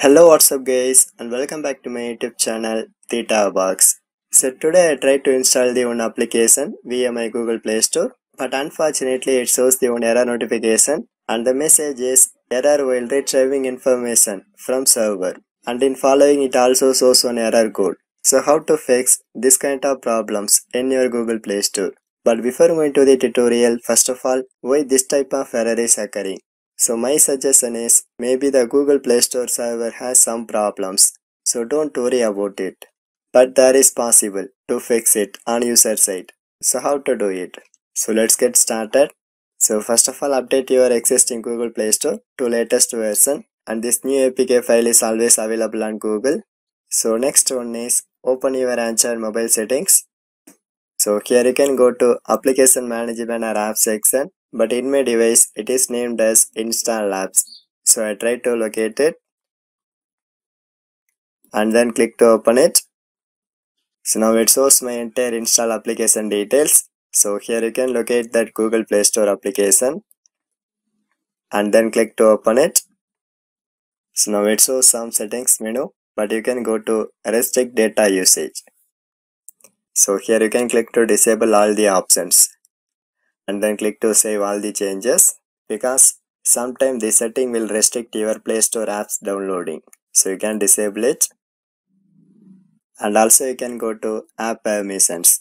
Hello, what's up guys, and welcome back to my YouTube channel Theta Box. So today I tried to install the one application via my Google Play Store, but unfortunately it shows the one error notification and the message is error while retrieving information from server, and in following it also shows one error code. So how to fix this kind of problems in your Google Play Store? But before going to the tutorial, first of all, why this type of error is occurring? So my suggestion is maybe the Google Play Store server has some problems, so don't worry about it. But there is possible to fix it on user side. So how to do it? So let's get started. So first of all, update your existing Google Play Store to latest version, and this new APK file is always available on Google. So next one is open your Android mobile settings. So here you can go to application management or app section, but in my device it is named as install apps. So I try to locate it and then click to open it. So now it shows my entire install application details. So here you can locate that Google Play Store application and then click to open it. So now it shows some settings menu, but you can go to restrict data usage. So here you can click to disable all the options and then click to save all the changes, because sometimes the setting will restrict your Play Store apps downloading. So you can disable it, and also you can go to app permissions.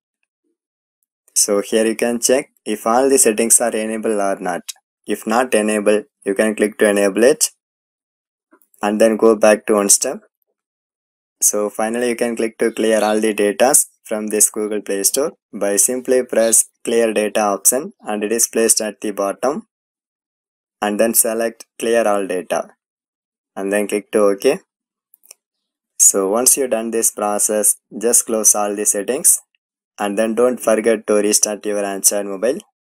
So here you can check if all the settings are enabled or not. If not enabled, you can click to enable it and then go back to one step. So finally you can click to clear all the data from this Google Play Store by simply press clear data option, and it is placed at the bottom, and then select clear all data and then click to OK. So once you done this process, just close all the settings and then don't forget to restart your Android mobile.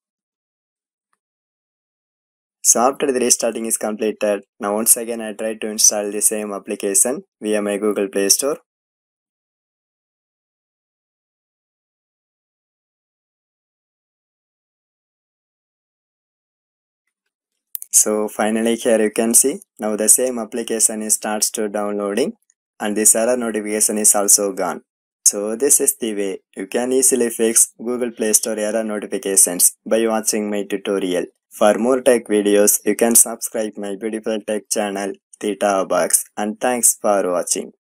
So after the restarting is completed, now once again I try to install the same application via my Google Play Store. So finally here you can see now the same application starts to downloading, and this error notification is also gone. So this is the way you can easily fix Google Play Store error notifications by watching my tutorial. For more tech videos, you can subscribe my beautiful tech channel Theta Box, and thanks for watching.